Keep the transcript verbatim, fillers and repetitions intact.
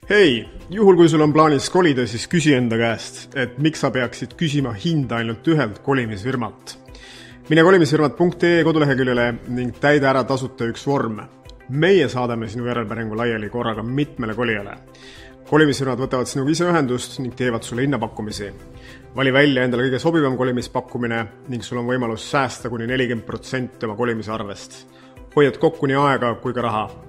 Hei, juhul kui sul on plaanis kolida, siis küsi enda käest, et miks sa peaksid küsima hinda ainult ühelt kolimisfirmalt. Mine kolimisfirmad punkt ee koduleheküljele ning täida ära tasuta üks vorm. Meie saadame sinu järelpäringu laiali korraga mitmele kolijale. Kolimisfirmad võtavad sinuga ise ühendust ning teevad sulle hinnapakkumisi. Vali välja endale kõige sobivam kolimispakkumine ning sul on võimalus säästa kuni nelikümmend protsenti oma kolimise arvest. Hoiad kokku nii aega kui ka raha.